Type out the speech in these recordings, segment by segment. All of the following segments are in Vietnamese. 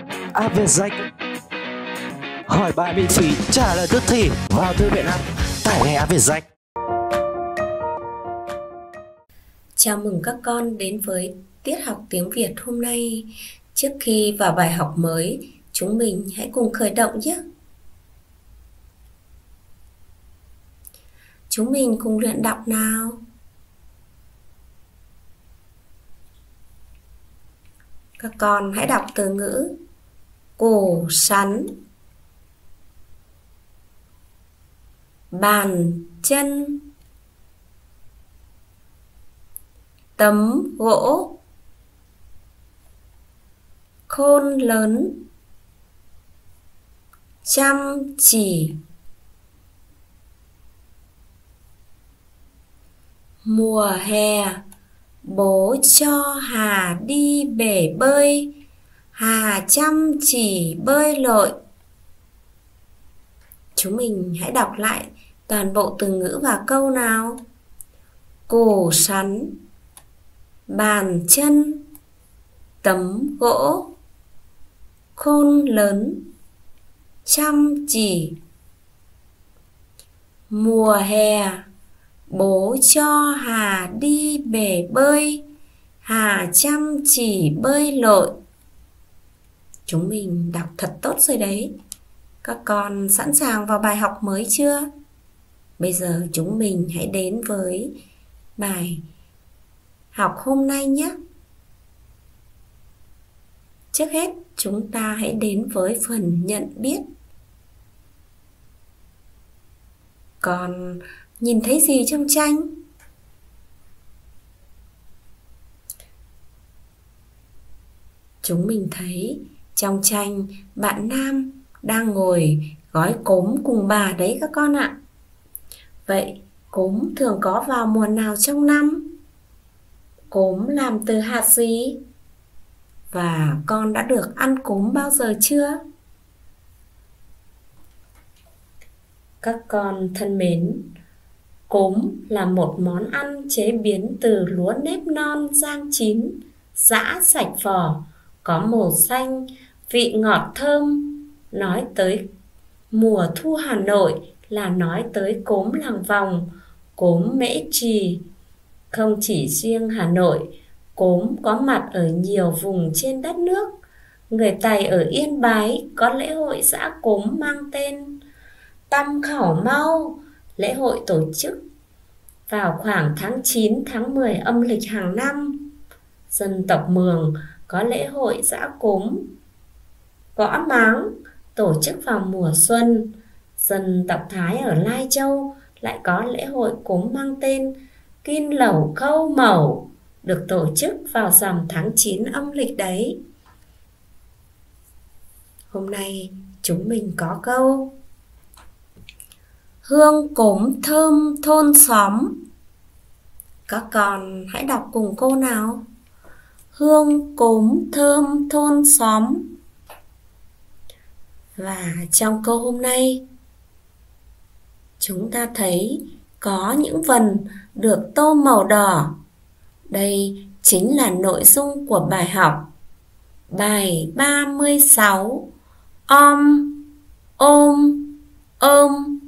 Việt Danh. Hỏi bài miễn phí, trả lời tức thì. Vào thư viện app, tải ngay Việt Danh. Chào mừng các con đến với tiết học tiếng Việt hôm nay. Trước khi vào bài học mới, chúng mình hãy cùng khởi động nhé. Chúng mình cùng luyện đọc nào. Các con hãy đọc từ ngữ cổ sắn, bàn chân, tấm gỗ, khôn lớn, chăm chỉ, mùa hè bố cho Hà đi bể bơi, Hà chăm chỉ bơi lội. Chúng mình hãy đọc lại toàn bộ từ ngữ và câu nào. Cổ sắn, bàn chân, tấm gỗ, khôn lớn, chăm chỉ. Mùa hè bố cho Hà đi bể bơi, Hà chăm chỉ bơi lội. Chúng mình đọc thật tốt rồi đấy. Các con sẵn sàng vào bài học mới chưa? Bây giờ chúng mình hãy đến với bài học hôm nay nhé. Trước hết, chúng ta hãy đến với phần nhận biết. Con nhìn thấy gì trong tranh? Chúng mình thấy trong tranh bạn nam đang ngồi gói cốm cùng bà đấy các con ạ. Vậy cốm thường có vào mùa nào trong năm? Cốm làm từ hạt gì? Và con đã được ăn cốm bao giờ chưa? Các con thân mến, cốm là một món ăn chế biến từ lúa nếp non rang chín, giã sạch vỏ, có màu xanh, vị ngọt thơm. Nói tới mùa thu Hà Nội là nói tới cốm làng vòng, cốm Mễ Trì. Không chỉ riêng Hà Nội, cốm có mặt ở nhiều vùng trên đất nước. Người Tày ở Yên Bái có lễ hội giã cốm mang tên Tam Khảo Mau. Lễ hội tổ chức vào khoảng tháng 9, tháng 10 âm lịch hàng năm. Dân tộc Mường có lễ hội giã cốm Gõ Máng tổ chức vào mùa xuân. Dân tộc Thái ở Lai Châu lại có lễ hội cốm mang tên Kin Lẩu Khâu Mẩu, được tổ chức vào rằm tháng 9 âm lịch đấy. Hôm nay chúng mình có câu hương cốm thơm thôn xóm. Các con hãy đọc cùng cô nào. Hương cốm thơm thôn xóm. Và trong câu hôm nay, chúng ta thấy có những vần được tô màu đỏ. Đây chính là nội dung của bài học. Bài 36. Ôm, ôm.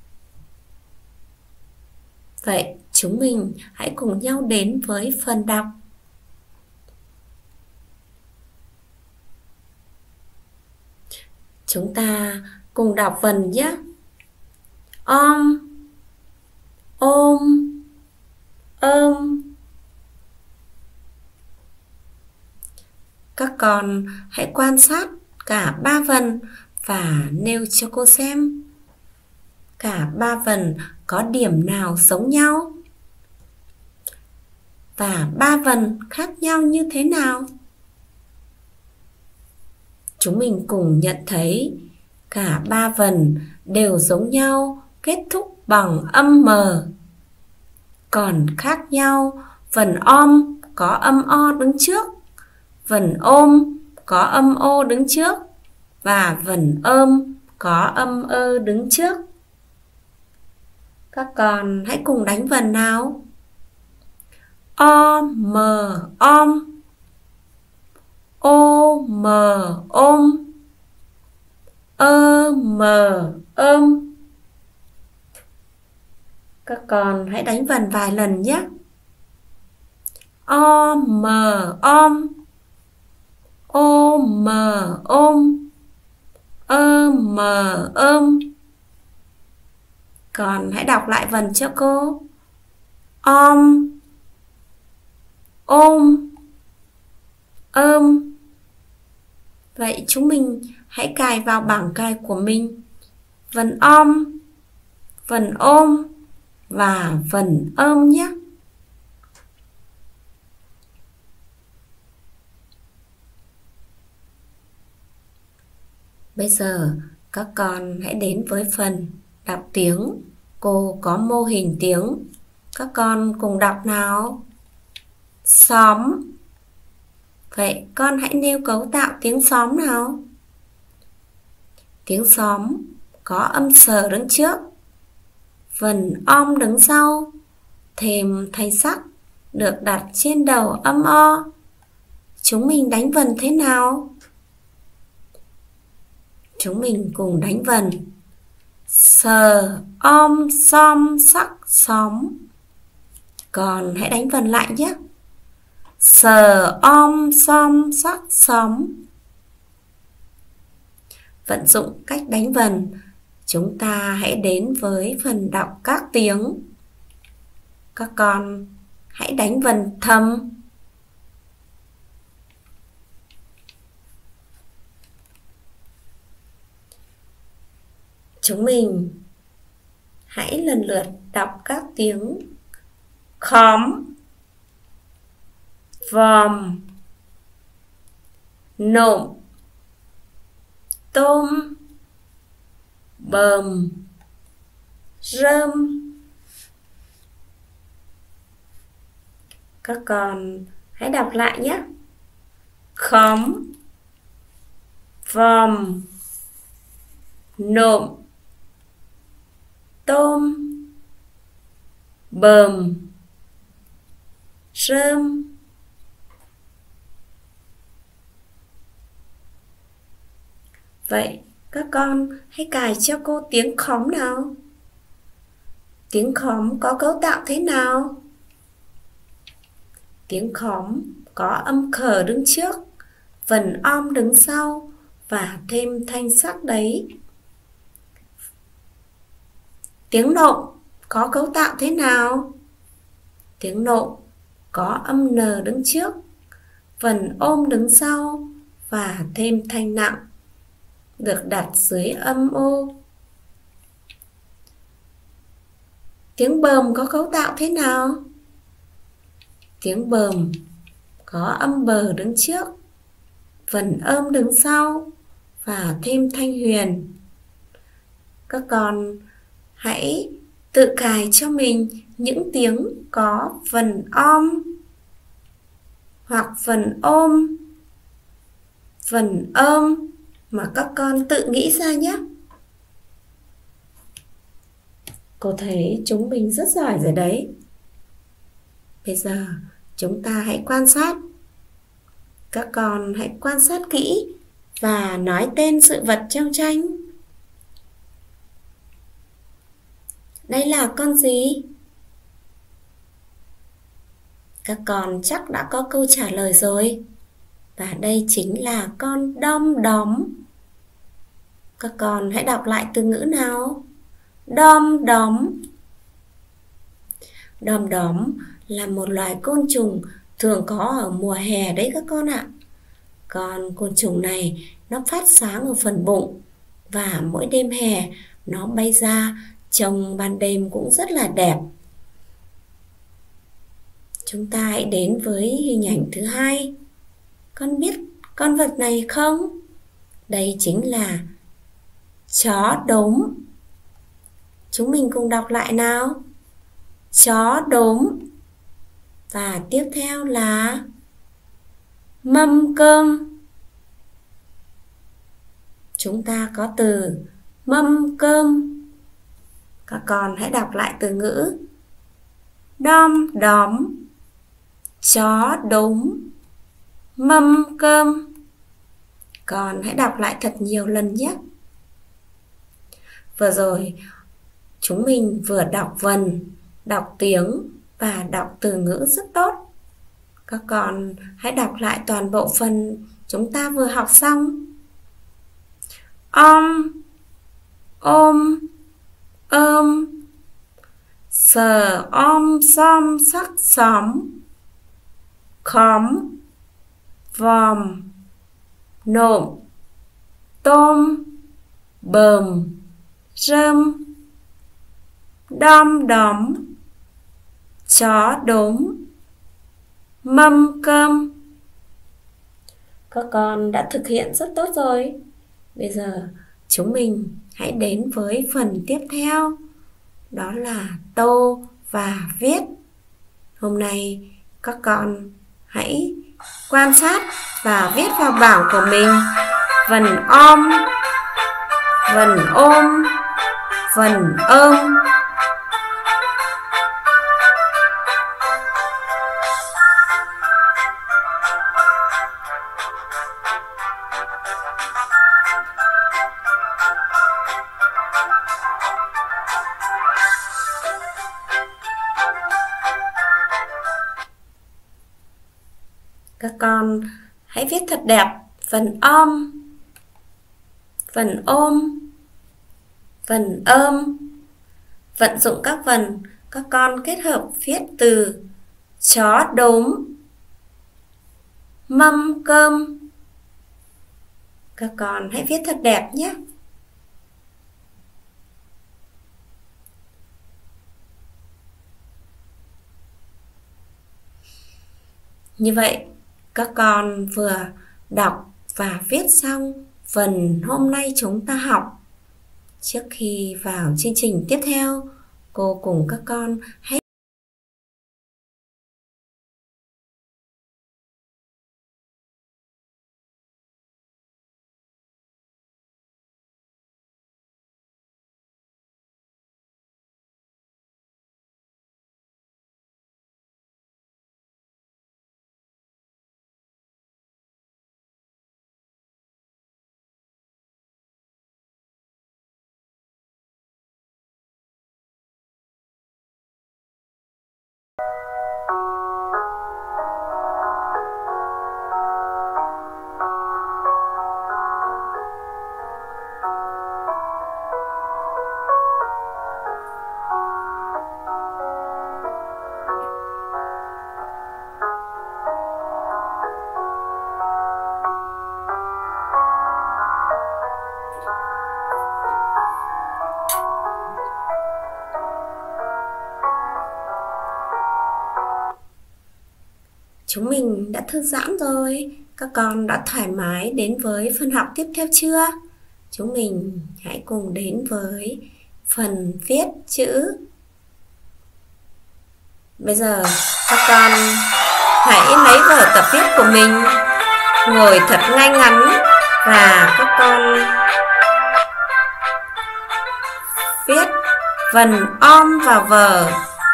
Vậy chúng mình hãy cùng nhau đến với phần đọc. Chúng ta cùng đọc vần nhé. Ôm, Các con hãy quan sát cả ba vần và nêu cho cô xem. Cả ba vần có điểm nào giống nhau? Và ba vần khác nhau như thế nào? Chúng mình cùng nhận thấy cả ba vần đều giống nhau, kết thúc bằng âm m. Còn khác nhau, vần om có âm o đứng trước, vần ôm có âm ô đứng trước và vần ôm có âm ơ đứng trước. Các con hãy cùng đánh vần nào. Om, om. Ô mờ ôm. Ơ mờ ôm. Các con hãy đánh vần vài lần nhé. O mờ om. Ô mờ ôm. Ơ mờ ôm. Còn hãy đọc lại vần cho cô. Om, ôm, ôm. Vậy chúng mình hãy cài vào bảng cài của mình vần om, vần ôm và vần ôm nhé. Bây giờ các con hãy đến với phần đọc tiếng. Cô có mô hình tiếng. Các con cùng đọc nào. Xóm. Vậy con hãy nêu cấu tạo tiếng xóm nào. Tiếng xóm có âm sờ đứng trước, vần om đứng sau, thềm thanh sắc được đặt trên đầu âm o. Chúng mình đánh vần thế nào? Chúng mình cùng đánh vần sờ, om, som, sắc, xóm. Còn hãy đánh vần lại nhé. Sờ, om, som, sắc, xóm. Vận dụng cách đánh vần, chúng ta hãy đến với phần đọc các tiếng. Các con hãy đánh vần thầm. Chúng mình hãy lần lượt đọc các tiếng khóm, vòm, nộm, tôm, bờm, rơm. Các con hãy đọc lại nhé. Khóm, vòm, nộm, tôm, bờm, rơm. Vậy các con hãy cài cho cô tiếng khóm nào. Tiếng khóm có cấu tạo thế nào? Tiếng khóm có âm khờ đứng trước, vần om đứng sau và thêm thanh sắc đấy. Tiếng nộm có cấu tạo thế nào? Tiếng nộm có âm n đứng trước, vần ôm đứng sau và thêm thanh nặng được đặt dưới âm ô. Tiếng bờm có cấu tạo thế nào? Tiếng bờm có âm bờ đứng trước, vần ôm đứng sau và thêm thanh huyền. Các con hãy tự cài cho mình những tiếng có vần om hoặc vần ôm, vần ôm mà các con tự nghĩ ra nhé. Cô thấy chúng mình rất giỏi rồi đấy. Bây giờ chúng ta hãy quan sát. Các con hãy quan sát kỹ và nói tên sự vật trong tranh. Đây là con gì? Các con chắc đã có câu trả lời rồi. Và đây chính là con đom đóm. Các con hãy đọc lại từ ngữ nào. Đom đóm. Đom đóm là một loài côn trùng thường có ở mùa hè đấy các con ạ. Con côn trùng này nó phát sáng ở phần bụng và mỗi đêm hè nó bay ra, trông ban đêm cũng rất là đẹp. Chúng ta hãy đến với hình ảnh thứ hai. Con biết con vật này không? Đây chính là chó đốm. Chúng mình cùng đọc lại nào. Chó đốm. Và tiếp theo là mâm cơm. Chúng ta có từ mâm cơm. Các con hãy đọc lại từ ngữ đom đóm, chó đốm, mâm cơm. con hãy đọc lại thật nhiều lần nhé. Vừa rồi chúng mình vừa đọc vần, đọc tiếng và đọc từ ngữ rất tốt. Các con hãy đọc lại toàn bộ phần chúng ta vừa học xong. Om, ôm, ôm, sờ om som sắc xóm, khóm, vòm, nộm, tôm, bờm, rơm, đom đóm, chó đốm, mâm cơm. Các con đã thực hiện rất tốt rồi. Bây giờ chúng mình hãy đến với phần tiếp theo, đó là tô và viết. Hôm nay các con hãy quan sát và viết vào bảng của mình vần om, vần ôm, vần ôm. Các con hãy viết thật đẹp vần om, vần ôm, vần ôm. Vận dụng các vần, các con kết hợp viết từ chó đốm, mâm cơm. Các con hãy viết thật đẹp nhé. Như vậy, các con vừa đọc và viết xong phần hôm nay chúng ta học. Trước khi vào chương trình tiếp theo, cô cùng các con hãy chúng mình đã thư giãn rồi. Các con đã thoải mái đến với phần học tiếp theo chưa? Chúng mình hãy cùng đến với phần viết chữ. Bây giờ các con hãy lấy vở tập viết của mình, ngồi thật ngay ngắn và các con viết vần om vào vở,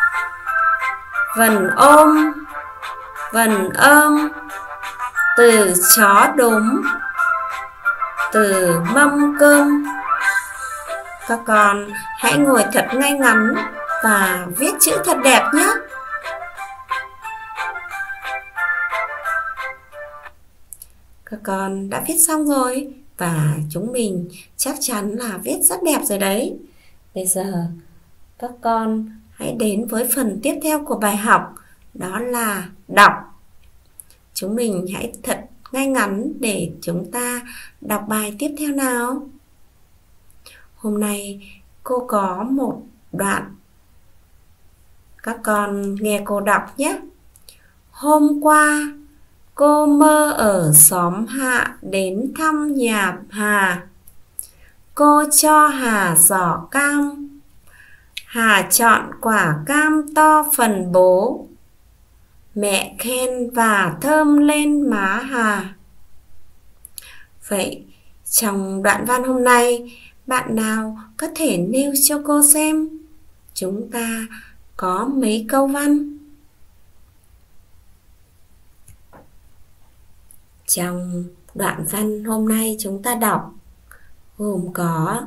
vần ôm, vần ôm, từ chó đốm, từ mâm cơm. Các con hãy ngồi thật ngay ngắn và viết chữ thật đẹp nhé. Các con đã viết xong rồi và chúng mình chắc chắn là viết rất đẹp rồi đấy. Bây giờ các con hãy đến với phần tiếp theo của bài học, đó là đọc. Chúng mình hãy thật ngay ngắn để chúng ta đọc bài tiếp theo nào. Hôm nay cô có một đoạn, các con nghe cô đọc nhé. Hôm qua cô mơ ở xóm Hạ đến thăm nhà Hà. Cô cho Hà giỏ cam. Hà chọn quả cam to phần bố. Mẹ khen và thơm lên má Hà. Vậy trong đoạn văn hôm nay, bạn nào có thể nêu cho cô xem chúng ta có mấy câu văn? Trong Đoạn văn hôm nay chúng ta đọc gồm có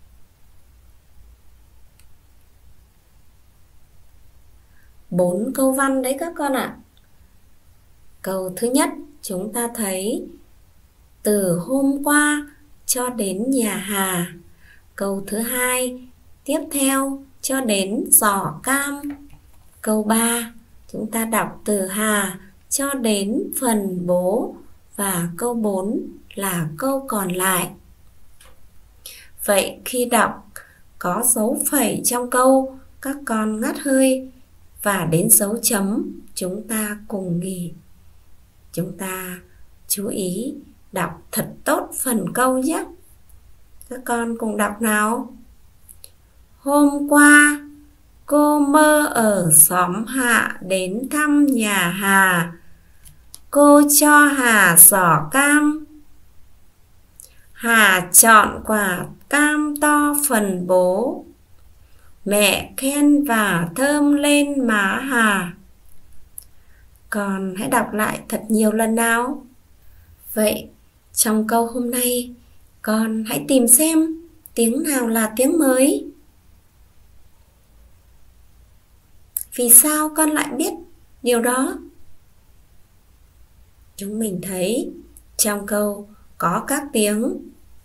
4 câu văn đấy các con ạ. Câu thứ nhất chúng ta thấy từ hôm qua cho đến nhà Hà. Câu thứ hai tiếp theo cho đến giỏ cam. Câu 3 chúng ta đọc từ Hà cho đến phần bố. Và câu 4 là câu còn lại. Vậy khi đọc có dấu phẩy trong câu, các con ngắt hơi và đến dấu chấm chúng ta cùng nghỉ. Chúng ta chú ý đọc thật tốt phần câu nhé. Các con cùng đọc nào. Hôm qua cô Mơ ở xóm Hạ đến thăm nhà Hà. Cô cho Hà giỏ cam. Hà chọn quả cam to phần bố. Mẹ khen và thơm lên má Hà. Con hãy đọc lại thật nhiều lần nào. Vậy trong câu hôm nay con hãy tìm xem tiếng nào là tiếng mới. Vì sao con lại biết điều đó? Chúng mình thấy trong câu có các tiếng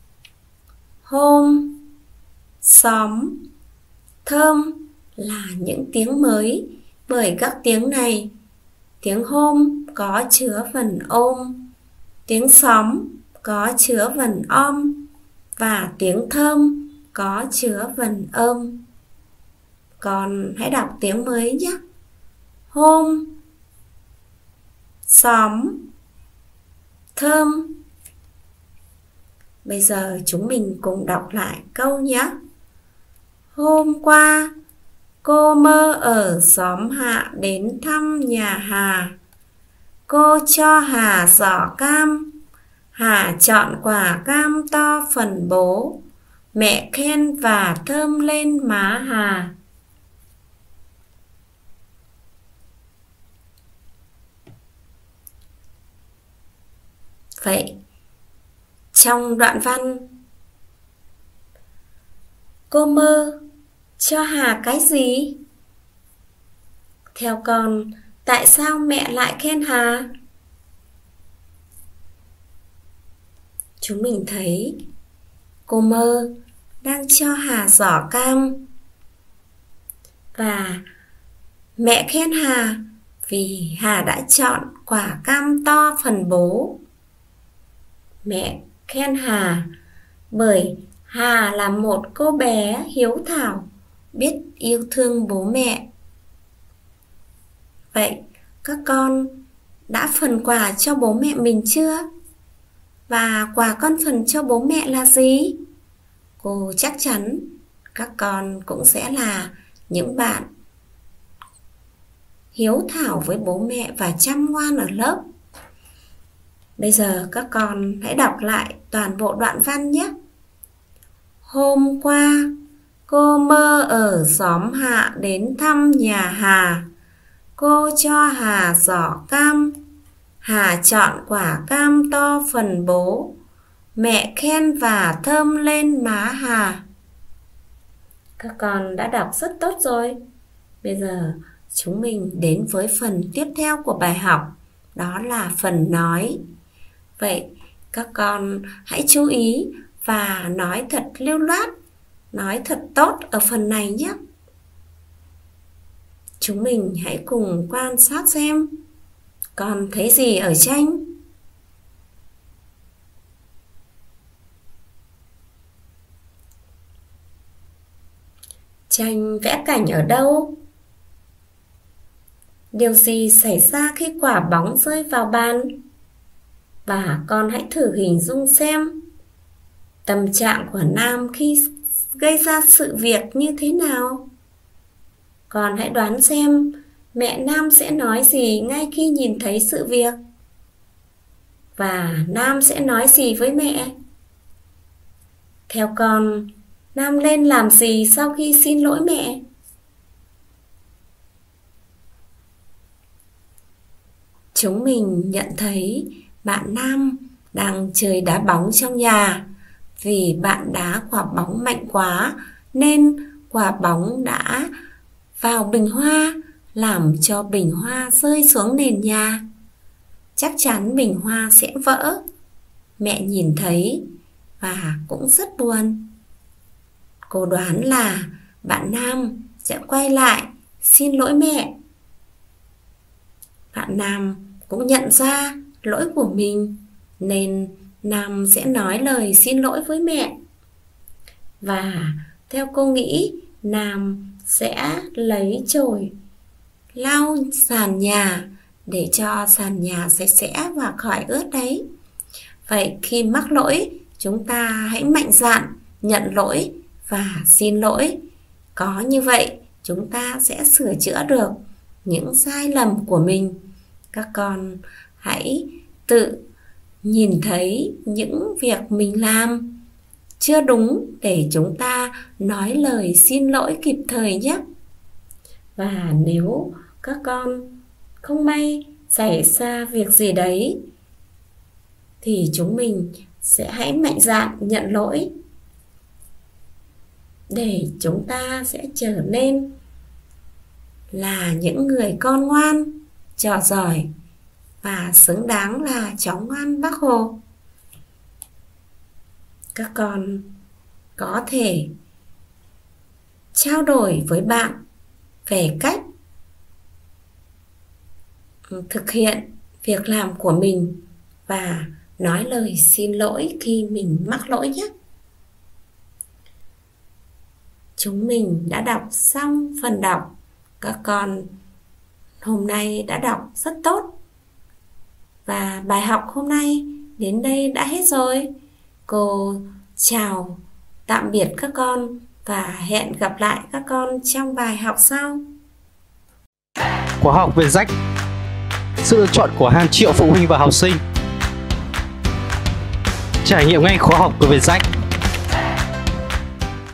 hôm, xóm, thơm là những tiếng mới, bởi các tiếng này, tiếng hôm có chứa vần ôm, tiếng xóm có chứa vần om và tiếng thơm có chứa vần ôm. Con hãy đọc tiếng mới nhé. Hôm, xóm, thơm. Bây giờ chúng mình cùng đọc lại câu nhé. Hôm qua cô Mơ ở xóm Hạ đến thăm nhà Hà. Cô cho Hà giỏ cam. Hà chọn quả cam to phần bố. Mẹ khen và thơm lên má Hà. Vậy trong đoạn văn, cô Mơ cho Hà cái gì? Theo con, tại sao mẹ lại khen Hà? Chúng mình thấy cô Mơ đang cho Hà giỏ cam. Và mẹ khen Hà vì Hà đã chọn quả cam to phần bố. Mẹ khen Hà bởi Hà là một cô bé hiếu thảo, biết yêu thương bố mẹ. Vậy các con đã phần quà cho bố mẹ mình chưa? Và quà con phần cho bố mẹ là gì? Cô chắc chắn các con cũng sẽ là những bạn hiếu thảo với bố mẹ và chăm ngoan ở lớp. Bây giờ các con hãy đọc lại toàn bộ đoạn văn nhé. Hôm qua cô Mơ ở xóm Hạ đến thăm nhà Hà. Cô cho Hà giỏ cam. Hà chọn quả cam to phần bố. Mẹ khen và thơm lên má Hà. Các con đã đọc rất tốt rồi. Bây giờ chúng mình đến với phần tiếp theo của bài học. Đó là phần nói. Vậy các con hãy chú ý và nói thật lưu loát, nói thật tốt ở phần này nhé. Chúng mình hãy cùng quan sát xem con thấy gì ở tranh. Tranh vẽ cảnh ở đâu? Điều gì xảy ra khi quả bóng rơi vào bàn? Và con hãy thử hình dung xem tâm trạng của Nam khi gây ra sự việc như thế nào. Con hãy đoán xem mẹ Nam sẽ nói gì ngay khi nhìn thấy sự việc. Và Nam sẽ nói gì với mẹ? Theo con, Nam nên làm gì sau khi xin lỗi mẹ? Chúng mình nhận thấy bạn Nam đang chơi đá bóng trong nhà. Vì bạn đá quả bóng mạnh quá nên quả bóng đã vào bình hoa, làm cho bình hoa rơi xuống nền nhà. Chắc chắn bình hoa sẽ vỡ. Mẹ nhìn thấy và cũng rất buồn. Cô đoán là bạn Nam sẽ quay lại xin lỗi mẹ. Bạn Nam cũng nhận ra lỗi của mình nên Nam sẽ nói lời xin lỗi với mẹ. Và theo cô nghĩ, Nam sẽ lấy chổi lau sàn nhà để cho sàn nhà sạch sẽ và khỏi ướt đấy. Vậy khi mắc lỗi, chúng ta hãy mạnh dạn nhận lỗi và xin lỗi. Có như vậy, chúng ta sẽ sửa chữa được những sai lầm của mình. Các con hãy tự nhìn thấy những việc mình làm chưa đúng để chúng ta nói lời xin lỗi kịp thời nhé. Và nếu các con không may xảy ra việc gì đấy thì chúng mình sẽ hãy mạnh dạn nhận lỗi để chúng ta sẽ trở nên là những người con ngoan, trò giỏi và xứng đáng là cháu ngoan Bác Hồ. Các con có thể trao đổi với bạn về cách thực hiện việc làm của mình và nói lời xin lỗi khi mình mắc lỗi nhé. Chúng mình đã đọc xong phần đọc. Các con hôm nay đã đọc rất tốt. Và bài học hôm nay đến đây đã hết rồi. Cô chào tạm biệt các con và hẹn gặp lại các con trong bài học sau. Khóa học về rách, sự lựa chọn của hàng triệu phụ huynh và học sinh. Trải nghiệm ngay khóa học của Vietjet.